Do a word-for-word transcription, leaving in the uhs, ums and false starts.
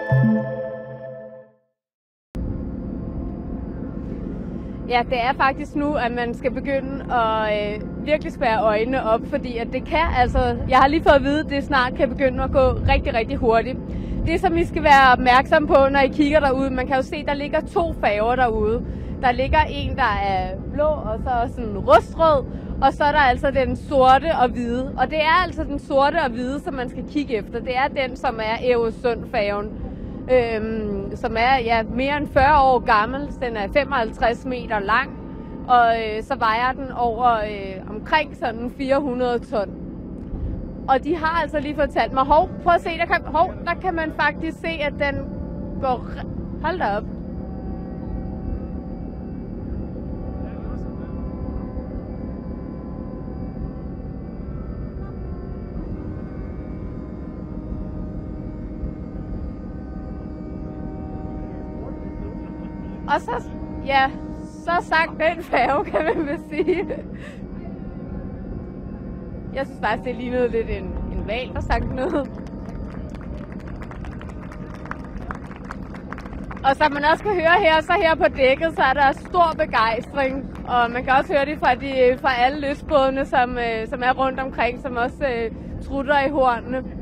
Ja, det er faktisk nu, at man skal begynde at øh, virkelig spærre øjnene op, fordi at det kan altså, jeg har lige fået at vide, at det snart kan begynde at gå rigtig, rigtig hurtigt. Det, som I skal være opmærksom på, når I kigger derude, man kan jo se, der ligger to færger derude. Der ligger en, der er blå, og så også en rustrød, og så er der altså den sorte og hvide. Og det er altså den sorte og hvide, som man skal kigge efter. Det er den, som er Ærøsund-færgen, øhm, som er ja, mere end fyrre år gammel. Den er femoghalvtreds meter lang, og øh, så vejer den over øh, omkring sådan fire hundrede ton. Og de har altså lige fortalt mig, hov, prøv at se, der kan, hov, der kan man faktisk se, at den går, hold da op. Og så, ja, så sagt den færge, kan man vel sige. Jeg synes faktisk, det lignede lidt en, en hval, der sang noget. Og som man også kan høre her, så her på dækket, så er der stor begejstring. Og man kan også høre det fra, de, fra alle lystbådene, som, som er rundt omkring, som også uh, trutter i hornene.